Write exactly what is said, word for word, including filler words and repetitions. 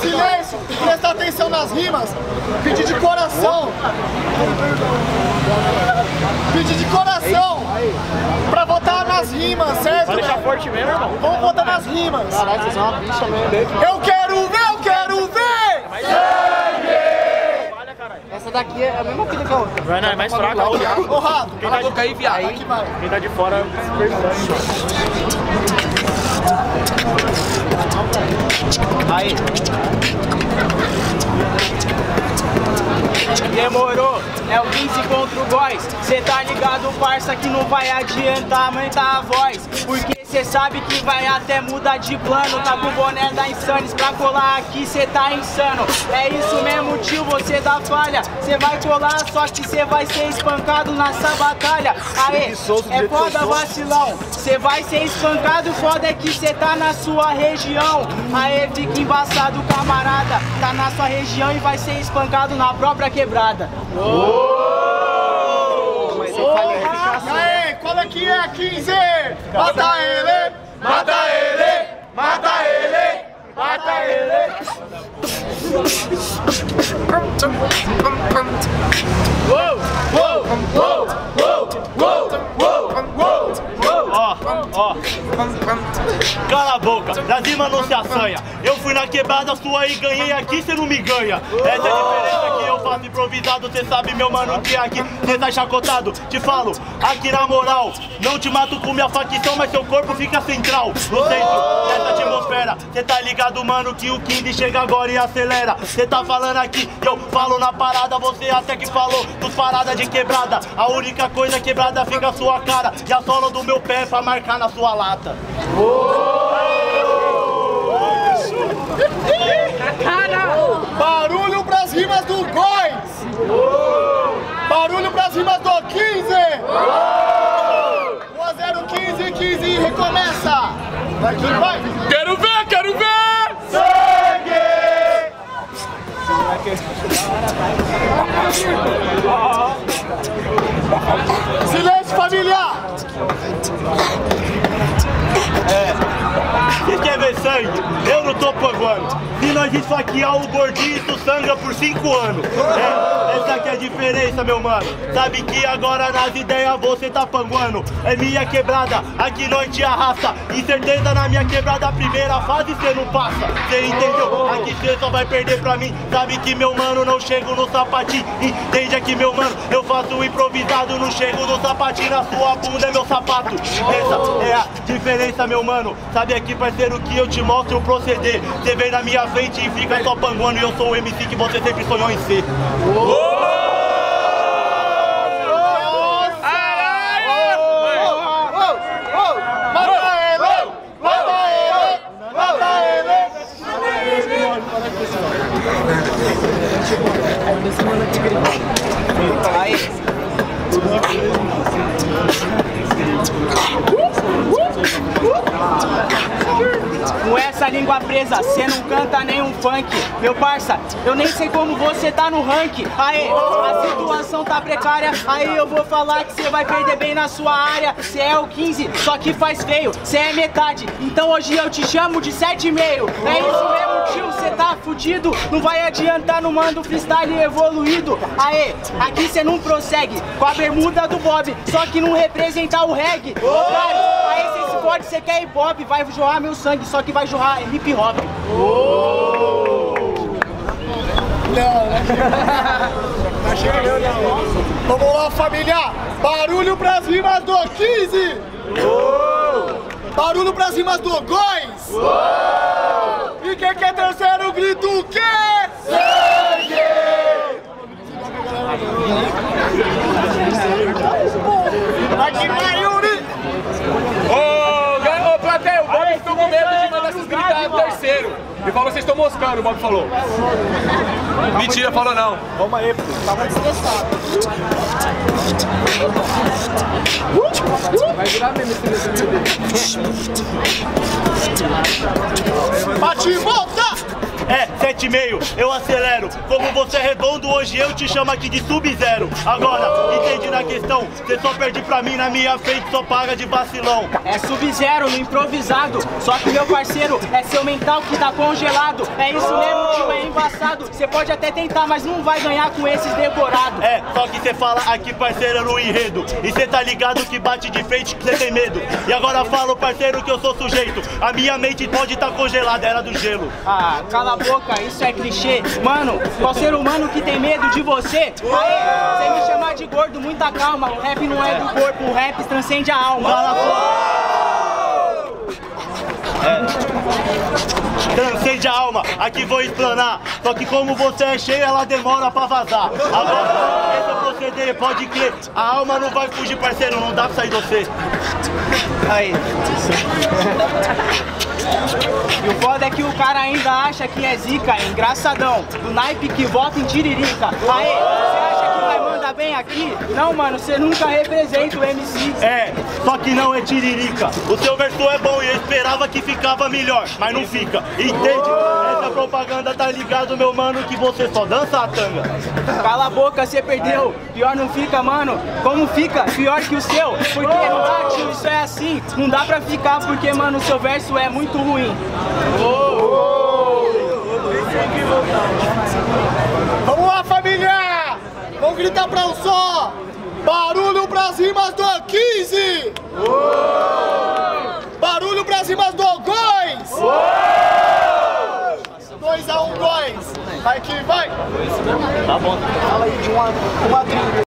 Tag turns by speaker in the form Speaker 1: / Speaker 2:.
Speaker 1: silêncio, prestar atenção nas rimas, pedir de coração, pedir de coração, pra votar nas rimas, certo?
Speaker 2: Vai deixar forte mesmo, irmão?
Speaker 1: Vamos votar nas rimas.
Speaker 3: Caralho, vocês são uma bicha mesmo.
Speaker 1: Eu quero ver, eu quero ver!
Speaker 3: Essa daqui é a mesma fita que a outra.
Speaker 2: Vai, não, é mais fraca.
Speaker 1: Ô, Rato,
Speaker 2: Quem tá de
Speaker 4: Aí, viado.
Speaker 1: aqui vai.
Speaker 2: Quem tá de fora
Speaker 5: Aí. Demorou, é o quinze contra o Góis. Cê tá ligado, parça, que não vai adiantar aumentar a voz. Porque cê sabe que vai até mudar de plano. Tá com o boné da Insanes pra colar aqui, cê tá insano. É isso mesmo, tio, você dá falha. Cê vai colar, só que cê vai ser espancado nessa batalha. Aê, é foda vacilão. Cê vai ser espancado, foda é que cê tá na sua região. Aê, fica embaçado, camarada. Tá na sua região e vai ser espancado na própria quebrada.
Speaker 1: Aê, qual é que é, quinze? Mata ele, mata ele, mata ele, mata ele.
Speaker 2: Uou, uou, uou, uou, uou, uou, uou. Ó, ó. Cala a boca, das rimas não se assanha. Eu fui na quebrada sua e ganhei aqui, cê não me ganha. Essa é a diferença que eu faço improvisado. Cê sabe, meu mano, que aqui cê tá chacotado. Te falo, aqui na moral, não te mato com minha facção, mas seu corpo fica central. No centro dessa atmosfera, cê tá ligado, mano, que o quinze chega agora e acelera. Cê tá falando aqui, eu falo na parada. Você até que falou dos paradas de quebrada. A única coisa quebrada fica a sua cara e a sola do meu pé pra marcar na sua lata.
Speaker 1: Barulho pras rimas do Góis! Barulho pras rimas do quinze! um a zero, quinze, quinze e recomeça! Vai, quem vai?
Speaker 4: Quero ver, quero ver!
Speaker 1: Sangue! Silêncio, família!
Speaker 2: Vocês querem ver sangue? Eu não tô panguando. Se nós esfaquear o gordinho, isso sangra por cinco anos. É, essa aqui é a diferença, meu mano. Sabe que agora nas ideias você tá panguando. É minha quebrada, aqui nós te arrasta. E certeza na minha quebrada, a primeira fase cê não passa. Cê entendeu? Aqui cê só vai perder pra mim. Sabe que, meu mano, não chego no sapatinho. Entende aqui, meu mano, eu faço improvisado. Não chego no sapatinho, na sua bunda é meu sapato. Essa é a diferença, meu mano. Sabe aqui, parceiro, que eu te mostro o proceder. Você vem na minha frente e fica só panguando. E eu sou o M C que você sempre sonhou em ser.
Speaker 5: Com essa língua presa, cê não canta nenhum funk. Meu parça, eu nem sei como você tá no ranking. Aê, a situação tá precária. Aí eu vou falar que cê vai perder bem na sua área. Cê é o quinze, só que faz feio. Cê é metade, então hoje eu te chamo de sete e meio. É isso mesmo, tio, cê tá fudido. Não vai adiantar no mando freestyle evoluído. Aê, aqui cê não prossegue com a bermuda do Bob, só que não representa o reggae. Otário, aê, cê se pode, cê quer hip hop, vai jorrar meu sangue, só que vai jorrar hip hop.
Speaker 1: Tá chegando, não. Vamos lá, família! Barulho pras rimas do quinze! Barulho pras rimas do Góis! E quem quer terceiro grita o quê? Sangue! Aqui vai, Yuri!
Speaker 4: Ô, ô, plateia, o Bob ficou com medo de mandar vocês gritar no terceiro. Ele falou, vocês estão moscando, o Bob falou. Mentira, falou não.
Speaker 1: Vamos aí, pô. Tava estressado.
Speaker 3: Vai virar mesmo esse vídeo dele.
Speaker 1: Bate e volta!
Speaker 2: É, cê sete e meio, eu acelero. Como você é redondo, hoje eu te chamo aqui de Sub-Zero. Agora, entendi na questão, você só perde pra mim, na minha frente só paga de vacilão.
Speaker 5: É Sub-Zero no improvisado, só que meu parceiro é seu mental que tá congelado. É isso mesmo, tio, é embaçado. Você pode até tentar, mas não vai ganhar com esses decorados.
Speaker 2: É, só que cê fala aqui, parceiro, no enredo. E cê tá ligado que bate de frente que cê tem medo. E agora falo, parceiro, que eu sou sujeito. A minha mente pode tá congelada, era do gelo.
Speaker 5: Ah, cala a boca, isso é clichê. Mano, qual ser humano que tem medo de você? Aê, sem me chamar de gordo, muita calma. O rap não é do corpo, o rap transcende a alma.
Speaker 2: Cala a boca. É. Transcende a alma, aqui vou explanar. Só que como você é cheio, ela demora pra vazar. Agora, esse é o proceder, pode crer. A alma não vai fugir, parceiro, não dá pra sair de você.
Speaker 5: Aí. E o foda é que o cara ainda acha que é zica, é engraçadão. Do naipe que vota em tiririca. Aê, você acha que vai mandar bem aqui? Não, mano, você nunca representa o M C.
Speaker 2: É, só que não é tiririca. O seu verso é bom e eu esperava que ficava melhor, mas não fica, entende? Essa propaganda tá ligado, meu mano, que você só dança a tanga.
Speaker 5: Cala a boca, você perdeu. Pior não fica, mano. Como fica? Pior que o seu. Porque não dá, tio, isso é assim. Não dá pra ficar porque, mano, o seu verso é muito ruim.
Speaker 1: Vamos lá, família! Vamos gritar pra um só! Barulho pras rimas do quinze! Barulho pras rimas do Góis! dois a um Góis! Vai que vai!
Speaker 2: Tá bom.
Speaker 3: Fala aí de uma, uma trilha.